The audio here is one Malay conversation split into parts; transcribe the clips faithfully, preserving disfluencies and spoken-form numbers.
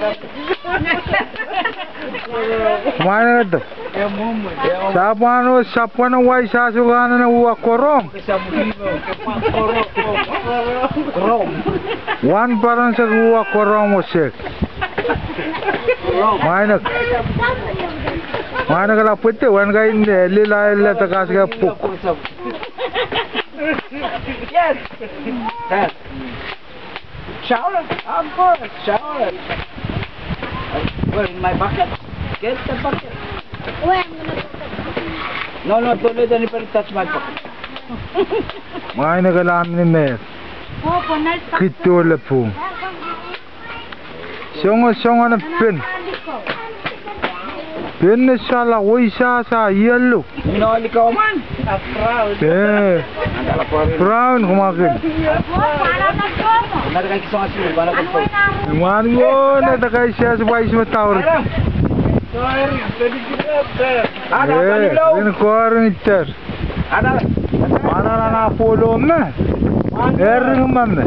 Mana tu? Siapa anu siapa anu wai sasukan anu uak korong? Wan parang sa uak korong musik. Mana? Mana kalau putih wan kain deh lila lila tekas ke puk. Yes. Yes. Shower. Of course. Shower. Where in my bucket? Get the bucket. Where I'm gonna put the bucket. No, no, don't let anybody touch my bucket. Mana kalau amni mer? Oh, panal. Kitu lepu. Songo songo na pin. Pin na sala oisa sa yellow. You know what you man? A proud. Eh. Brown kumakin. Nada kang kisong asin, wala kang po. Man yo na takay siya sa bais matawar. Sorry, pwede kita. Eh, ini koran itar. Ada. Mana na na polo me? Ering man me.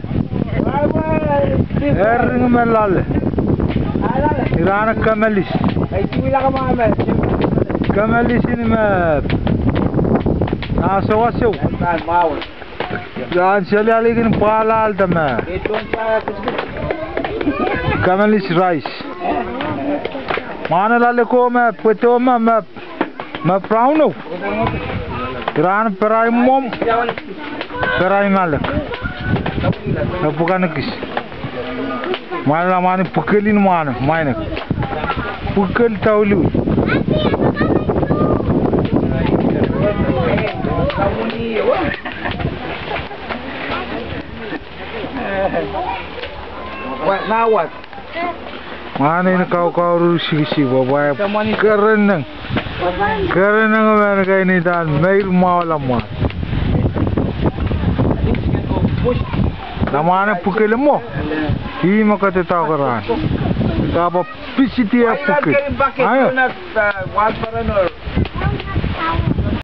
Ering man lale. Irana kamalis. Ay, tuwila ka mga men. Kamalis ini me. Nasa wasaw. Yan, mawal. Yan siya lalagin palal tama. Ito ang sa Kamalis rice. Mana lale ko me puto me me me browno. Irana perai mom. Perai malak. Bukan kis. Mana mana pukelin mana, mana. Pukel taulu. What now what? Mana ini kau kau rusi si bawa keren neng. Keren neng mana kau ini dan mail mau lama. Namanya pukel mo. Hi makate tawaran. Kapa pisitia pukel. Ayo. Not one for an or